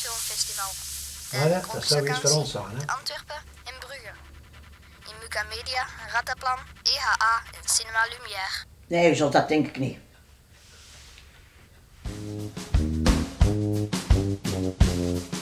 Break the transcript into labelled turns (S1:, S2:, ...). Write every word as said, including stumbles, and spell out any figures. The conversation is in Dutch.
S1: Filmfestival.
S2: Ah ja, dat zou iets voor ons zijn, hè?
S1: In Antwerpen en Brugge. In Muca Media, Rataplan, E H A en Cinema Lumière.
S3: Nee, zo dat denk ik niet.